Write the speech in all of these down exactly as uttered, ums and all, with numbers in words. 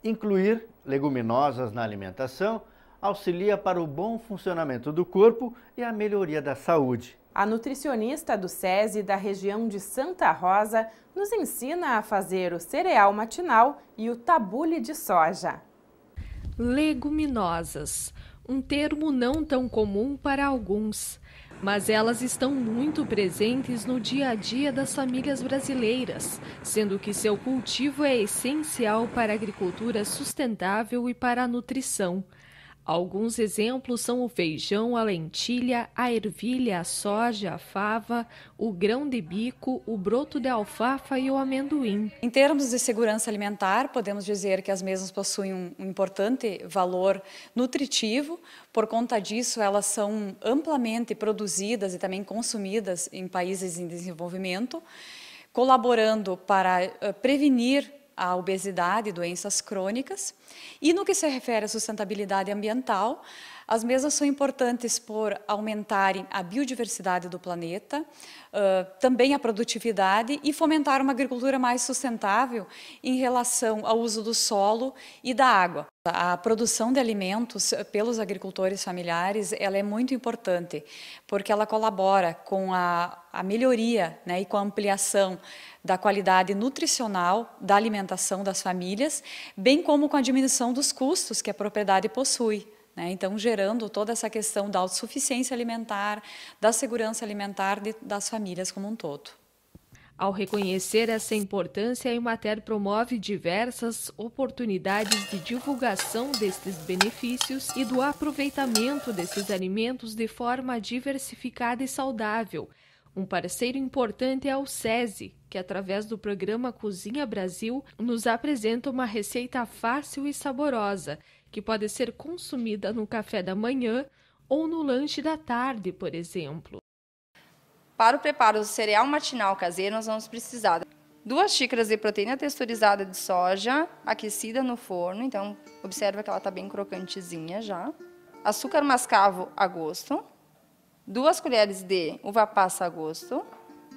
Incluir leguminosas na alimentação auxilia para o bom funcionamento do corpo e a melhoria da saúde. A nutricionista do SESI da região de Santa Rosa nos ensina a fazer o cereal matinal e o tabule de soja. Leguminosas, um termo não tão comum para alguns, mas elas estão muito presentes no dia a dia das famílias brasileiras, sendo que seu cultivo é essencial para a agricultura sustentável e para a nutrição. Alguns exemplos são o feijão, a lentilha, a ervilha, a soja, a fava, o grão de bico, o broto de alfafa e o amendoim. Em termos de segurança alimentar, podemos dizer que as mesmas possuem um importante valor nutritivo. Por conta disso, elas são amplamente produzidas e também consumidas em países em desenvolvimento, colaborando para prevenir a obesidade e doenças crônicas. E no que se refere à sustentabilidade ambiental, as mesmas são importantes por aumentarem a biodiversidade do planeta, uh, também a produtividade e fomentar uma agricultura mais sustentável em relação ao uso do solo e da água. A produção de alimentos pelos agricultores familiares ela é muito importante, porque ela colabora com a, a melhoria, né, e com a ampliação da qualidade nutricional da alimentação das famílias, bem como com a diminuição dos custos que a propriedade possui, né? Então, gerando toda essa questão da autossuficiência alimentar, da segurança alimentar de, das famílias como um todo. Ao reconhecer essa importância, a Emater promove diversas oportunidades de divulgação destes benefícios e do aproveitamento desses alimentos de forma diversificada e saudável. Um parceiro importante é o SESI, que através do programa Cozinha Brasil nos apresenta uma receita fácil e saborosa, que pode ser consumida no café da manhã ou no lanche da tarde, por exemplo. Para o preparo do cereal matinal caseiro, nós vamos precisar de duas xícaras de proteína texturizada de soja, aquecida no forno, então observa que ela está bem crocantezinha já. Açúcar mascavo a gosto. Duas colheres de uva passa a gosto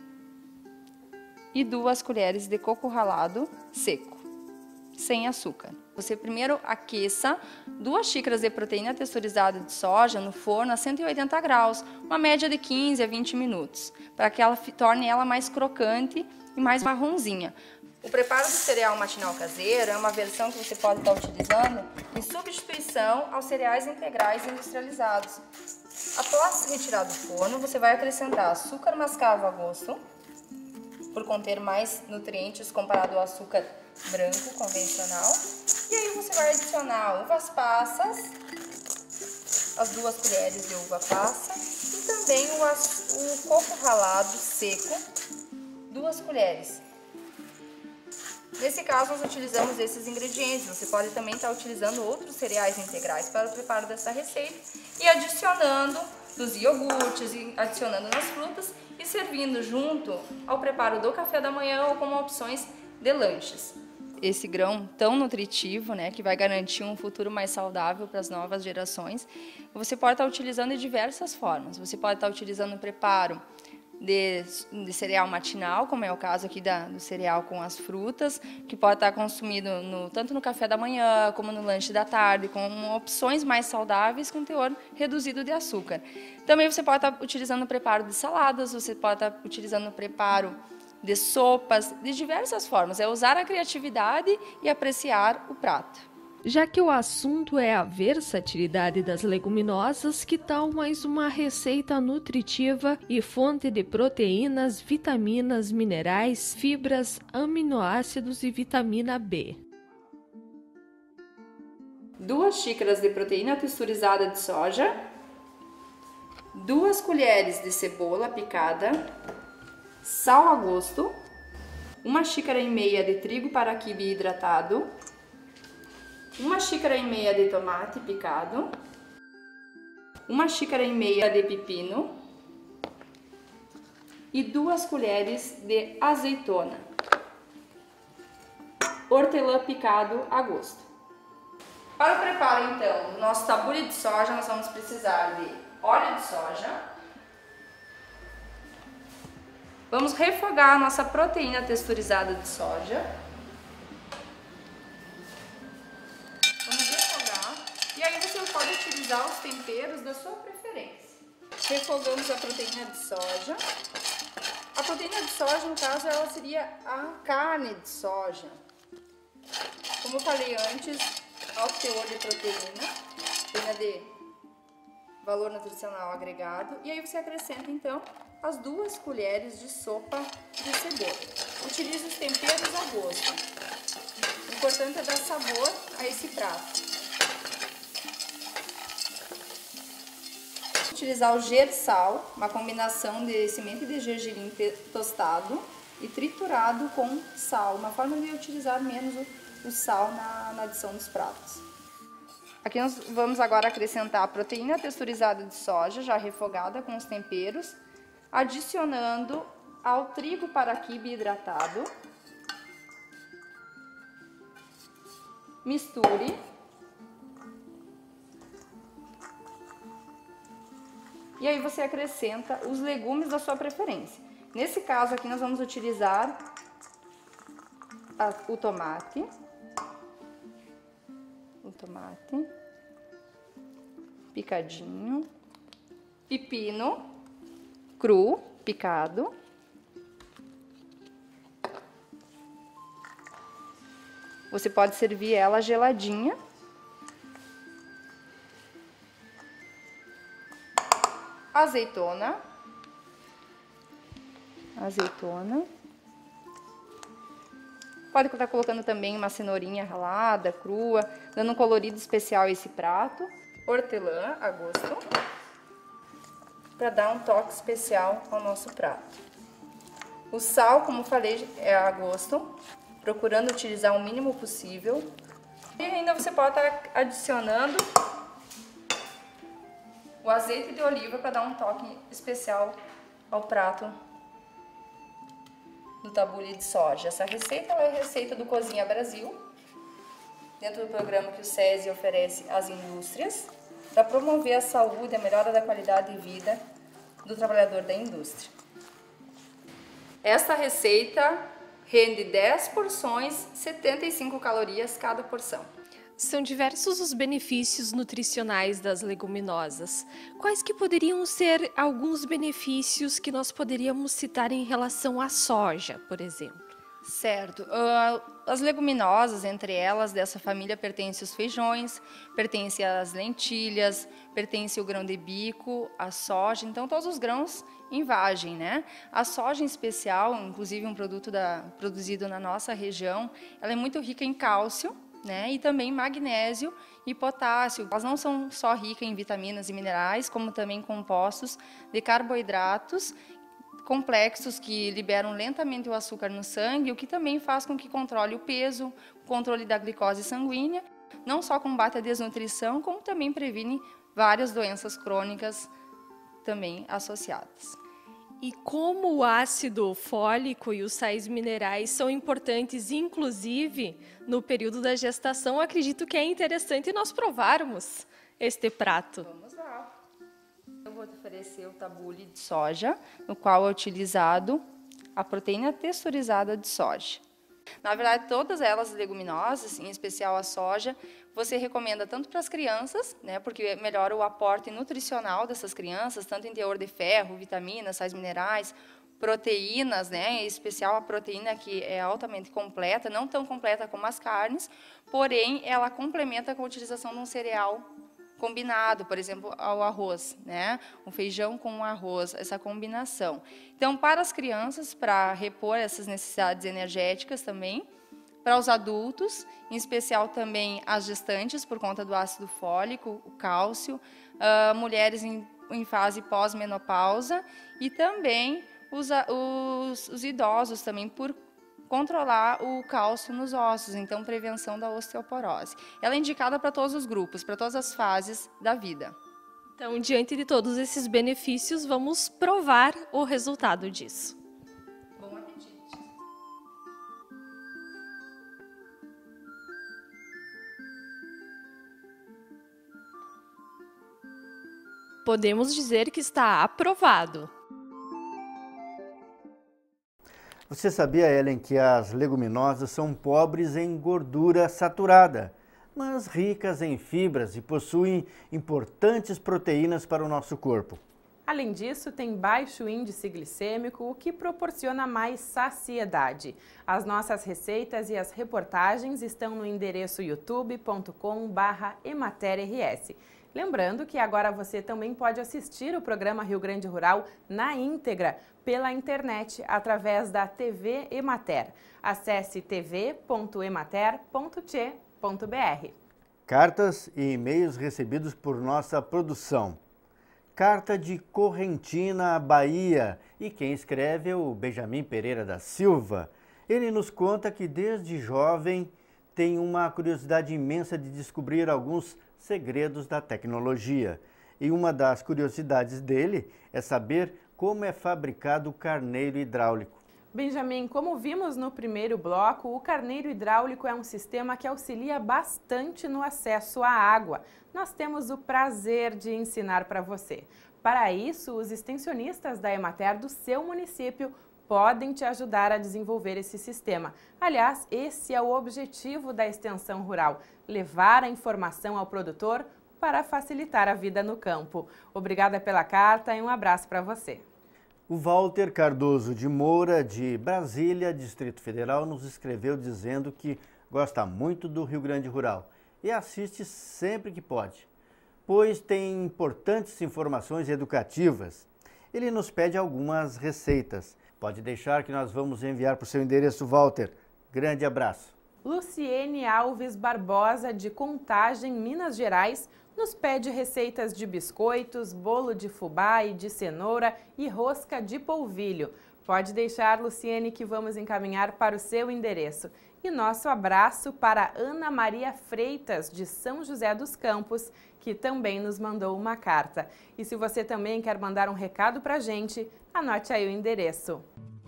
e duas colheres de coco ralado seco, sem açúcar. Você primeiro aqueça duas xícaras de proteína texturizada de soja no forno a cento e oitenta graus, uma média de quinze a vinte minutos, para que ela torne ela mais crocante e mais marronzinha. O preparo do cereal matinal caseiro é uma versão que você pode estar utilizando em substituição aos cereais integrais industrializados. Após retirar do forno, você vai acrescentar açúcar mascavo a gosto, por conter mais nutrientes comparado ao açúcar branco convencional. E aí você vai adicionar uvas passas, as duas colheres de uva passa, e também o, o coco ralado seco, duas colheres. Nesse caso, nós utilizamos esses ingredientes. Você pode também estar utilizando outros cereais integrais para o preparo dessa receita e adicionando nos iogurtes, e adicionando nas frutas e servindo junto ao preparo do café da manhã ou como opções de lanches. Esse grão tão nutritivo, né, que vai garantir um futuro mais saudável para as novas gerações, você pode estar utilizando de diversas formas. Você pode estar utilizando o preparo De, de cereal matinal, como é o caso aqui da, do cereal com as frutas, que pode estar consumido no, tanto no café da manhã, como no lanche da tarde, com opções mais saudáveis com teor reduzido de açúcar. Também você pode estar utilizando o preparo de saladas, você pode estar utilizando o preparo de sopas, de diversas formas. É usar a criatividade e apreciar o prato. Já que o assunto é a versatilidade das leguminosas, que tal mais uma receita nutritiva e fonte de proteínas, vitaminas, minerais, fibras, aminoácidos e vitamina B? Duas xícaras de proteína texturizada de soja, duas colheres de cebola picada, sal a gosto, uma xícara e meia de trigo para quibe hidratado, uma xícara e meia de tomate picado, uma xícara e meia de pepino e duas colheres de azeitona. Hortelã picado a gosto. Para o preparo, então, do nosso tabule de soja, nós vamos precisar de óleo de soja. Vamos refogar a nossa proteína texturizada de soja. temperos da sua preferência. Refogamos a proteína de soja. A proteína de soja, no caso, ela seria a carne de soja. Como eu falei antes, alto teor de proteína, proteína de valor nutricional agregado. E aí você acrescenta, então, as duas colheres de sopa de cebola. Utilize os temperos a gosto. O importante é dar sabor a esse prato. Utilizar o gersal, uma combinação de semente de gergelim tostado e triturado com sal, uma forma de utilizar menos o, o sal na, na adição dos pratos. Aqui nós vamos agora acrescentar a proteína texturizada de soja, já refogada com os temperos, adicionando ao trigo paraquibe hidratado. Misture. E aí você acrescenta os legumes da sua preferência. Nesse caso aqui nós vamos utilizar a, o tomate, o tomate picadinho, pepino cru, picado, você pode servir ela geladinha. Azeitona, azeitona, pode estar colocando também uma cenourinha ralada, crua, dando um colorido especial a esse prato. Hortelã a gosto, para dar um toque especial ao nosso prato. O sal, como falei, é a gosto, procurando utilizar o mínimo possível. E ainda você pode estar adicionando o azeite de oliva para dar um toque especial ao prato do tabule de soja. Essa receita é a receita do Cozinha Brasil, dentro do programa que o SESI oferece às indústrias, para promover a saúde e a melhora da qualidade de vida do trabalhador da indústria. Esta receita rende dez porções, setenta e cinco calorias cada porção. São diversos os benefícios nutricionais das leguminosas. Quais que poderiam ser alguns benefícios que nós poderíamos citar em relação à soja, por exemplo? Certo. Uh, as leguminosas, entre elas, dessa família, pertencem os feijões, pertencem as lentilhas, pertence o grão de bico, a soja, então todos os grãos em vagem, né? A soja em especial, inclusive um produto da, produzido na nossa região, ela é muito rica em cálcio, né? E também magnésio e potássio. Elas não são só ricas em vitaminas e minerais, como também compostos de carboidratos complexos que liberam lentamente o açúcar no sangue, o que também faz com que controle o peso, o controle da glicose sanguínea, não só combate a desnutrição, como também previne várias doenças crônicas também associadas. E como o ácido fólico e os sais minerais são importantes, inclusive, no período da gestação, acredito que é interessante nós provarmos este prato. Vamos lá. Eu vou te oferecer o tabule de soja, no qual é utilizado a proteína texturizada de soja. Na verdade, todas elas leguminosas, em especial a soja, você recomenda tanto para as crianças, né, porque melhora o aporte nutricional dessas crianças, tanto em teor de ferro, vitaminas, sais minerais, proteínas, né, em especial a proteína que é altamente completa, não tão completa como as carnes, porém ela complementa com a utilização de um cereal combinado, por exemplo, ao arroz, né? O feijão com o arroz, essa combinação. Então, para as crianças, para repor essas necessidades energéticas também, para os adultos, em especial também as gestantes, por conta do ácido fólico, o cálcio, uh, mulheres em, em fase pós-menopausa e também os, os, os idosos também, por controlar o cálcio nos ossos, então prevenção da osteoporose. Ela é indicada para todos os grupos, para todas as fases da vida. Então, diante de todos esses benefícios, vamos provar o resultado disso. Bom apetite! Podemos dizer que está aprovado. Você sabia, Ellen, que as leguminosas são pobres em gordura saturada? mas ricas em fibras e possuem importantes proteínas para o nosso corpo. Além disso, tem baixo índice glicêmico, o que proporciona mais saciedade. As nossas receitas e as reportagens estão no endereço youtube ponto com barra emater R S. Lembrando que agora você também pode assistir o programa Rio Grande Rural na íntegra pela internet através da T V Emater. Acesse t v ponto emater ponto tche ponto br. Cartas e e-mails recebidos por nossa produção. Carta de Correntina, Bahia, e quem escreve é o Benjamin Pereira da Silva. Ele nos conta que desde jovem tem uma curiosidade imensa de descobrir alguns segredos da tecnologia. E uma das curiosidades dele é saber como é fabricado o carneiro hidráulico. Benjamin, como vimos no primeiro bloco, o carneiro hidráulico é um sistema que auxilia bastante no acesso à água. Nós temos o prazer de ensinar para você. Para isso, os extensionistas da Emater do seu município podem te ajudar a desenvolver esse sistema. Aliás, esse é o objetivo da extensão rural, levar a informação ao produtor para facilitar a vida no campo. Obrigada pela carta e um abraço para você. O Walter Cardoso de Moura, de Brasília, Distrito Federal, nos escreveu dizendo que gosta muito do Rio Grande Rural e assiste sempre que pode, pois tem importantes informações educativas. Ele nos pede algumas receitas. Pode deixar que nós vamos enviar para o seu endereço, Walter. Grande abraço. Luciene Alves Barbosa, de Contagem, Minas Gerais, nos pede receitas de biscoitos, bolo de fubá e de cenoura e rosca de polvilho. Pode deixar, Luciene, que vamos encaminhar para o seu endereço. E nosso abraço para Ana Maria Freitas, de São José dos Campos, que também nos mandou uma carta. E se você também quer mandar um recado para a gente, anote aí o endereço.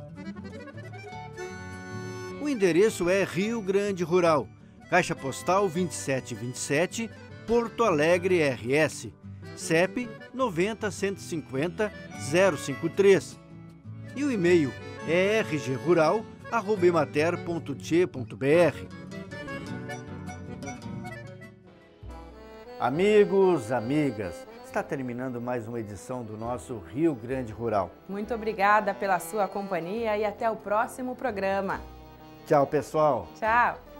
O endereço é Rio Grande Rural, Caixa Postal vinte e sete vinte e sete, Porto Alegre, R S, C E P noventa, cento e cinquenta, zero cinquenta e três. E o e-mail é r g rural arroba emater ponto tche ponto br. Amigos, amigas, está terminando mais uma edição do nosso Rio Grande Rural. Muito obrigada pela sua companhia e até o próximo programa. Tchau, pessoal. Tchau.